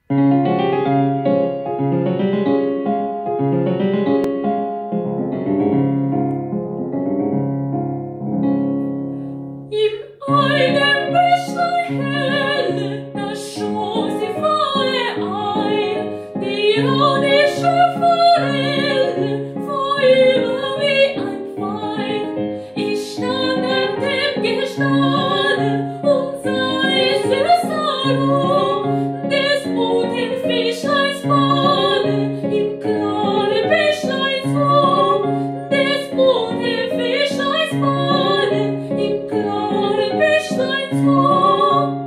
Im einen Büschlein helle, da schob sie ein, die rhodische Forelle, vorüber wie ein Pfeil. Ich stand an dem Gestade und sah es süßer Ruhm, des bunten Fischleins Bade im klaren Büschleins Ruhm, des bunten Fischleins Bade im klaren Büschleins Ruhm.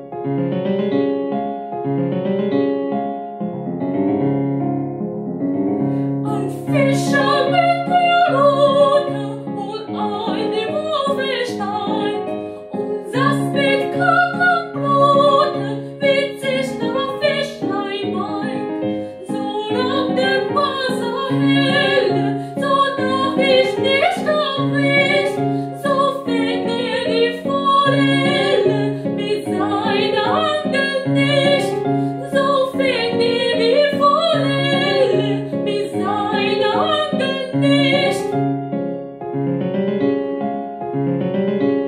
Ein Fischer mit Pirota und eine Wurzel steigt und saß mit Kakaobrot, witzig nach Fischlein meint. So lag der Wasser helle, so dacht ich nicht auf mich, so fängt die Forelle mit seiner Angel nicht, so fängt die Forelle mit seiner Angel nicht.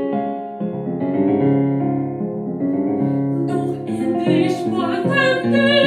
Doch endlich wollten die